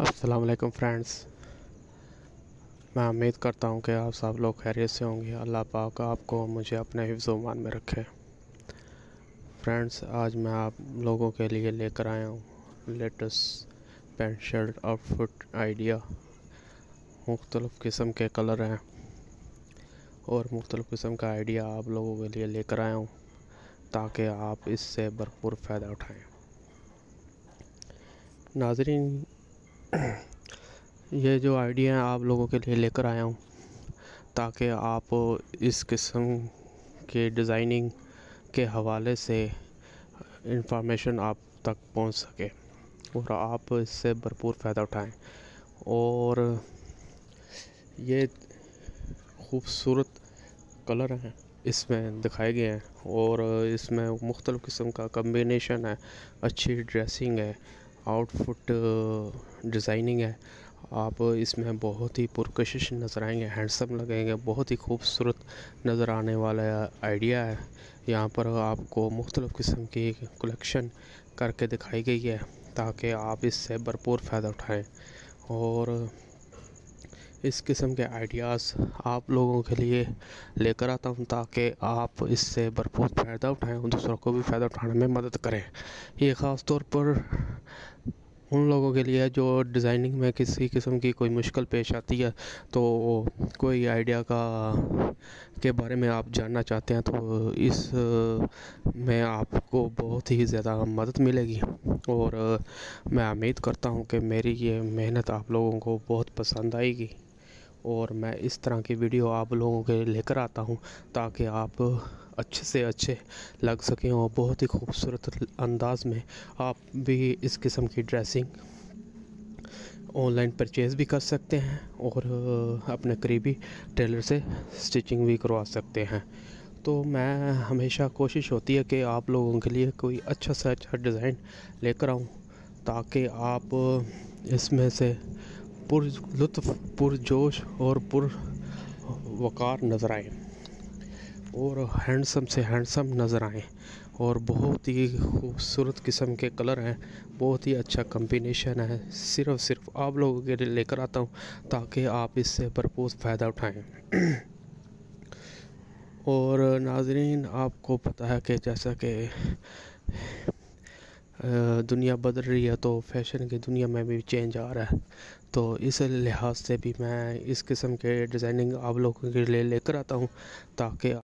अस्सलाम वालेकुम फ्रेंड्स। मैं उम्मीद करता हूँ कि आप सब लोग खैरियत से होंगे। अल्लाह पाक आपको मुझे अपने हिफ्ज़-ओ-मान में रखे। फ्रेंड्स, आज मैं आप लोगों के लिए लेकर आया हूँ latest pant shirt outfit idea. मुख्तलिफ़ किस्म के कलर हैं और मुख्तलिफ़ किस्म का आइडिया आप लोगों के लिए लेकर आया हूँ ताकि आप इससे भरपूर फ़ायदा उठाएँ। नाज़रीन, ये जो आइडिया आप लोगों के लिए लेकर आया हूँ ताकि आप इस किस्म के डिज़ाइनिंग के हवाले से इंफॉर्मेशन आप तक पहुँच सके और आप इससे भरपूर फ़ायदा उठाएं। और ये खूबसूरत कलर हैं इसमें दिखाए गए हैं और इसमें मुख्तलिफ़ किस्म का कम्बिनेशन है, अच्छी ड्रेसिंग है, आउटफिट डिज़ाइनिंग है। आप इसमें बहुत ही पुरकशिश नज़र आएंगे, हैंडसम लगेंगे, बहुत ही खूबसूरत नज़र आने वाला आइडिया है। यहाँ पर आपको मुख्तलिफ़ किस्म की कलेक्शन करके दिखाई गई है ताकि आप इससे भरपूर फ़ायदा उठाएं। और इस किस्म के आइडियाज़ आप लोगों के लिए लेकर आता हूँ ताकि आप इससे भरपूर फ़ायदा उठाएं और दूसरों को भी फ़ायदा उठाने में मदद करें। ये ख़ास तौर पर उन लोगों के लिए जो डिज़ाइनिंग में किसी किस्म की कोई मुश्किल पेश आती है, तो कोई आइडिया के बारे में आप जानना चाहते हैं तो इस में आपको बहुत ही ज़्यादा मदद मिलेगी। और मैं उम्मीद करता हूँ कि मेरी ये मेहनत आप लोगों को बहुत पसंद आएगी और मैं इस तरह की वीडियो आप लोगों के लेकर आता हूँ ताकि आप अच्छे से अच्छे लग सकें और बहुत ही खूबसूरत अंदाज में आप भी इस किस्म की ड्रेसिंग ऑनलाइन परचेज़ भी कर सकते हैं और अपने करीबी टेलर से स्टिचिंग भी करवा सकते हैं। तो मैं हमेशा कोशिश होती है कि आप लोगों के लिए कोई अच्छा से अच्छा डिज़ाइन लेकर आऊँ ताकि आप इसमें से पुरलुत्फ़, पुरजोश और पुरवकार नज़र आएँ और हैंडसम से हैंडसम नज़र आएँ। और बहुत ही खूबसूरत किस्म के कलर हैं, बहुत ही अच्छा कम्बिनेशन है। सिर्फ़ आप लोगों के लिए लेकर आता हूँ ताकि आप इससे भरपूर फ़ायदा उठाएँ। और नाज़रीन, आपको पता है कि जैसा कि दुनिया बदल रही है तो फैशन की दुनिया में भी चेंज आ रहा है, तो इस लिहाज से भी मैं इस किस्म के डिज़ाइनिंग आप लोगों के लिए लेकर आता हूँ ताकि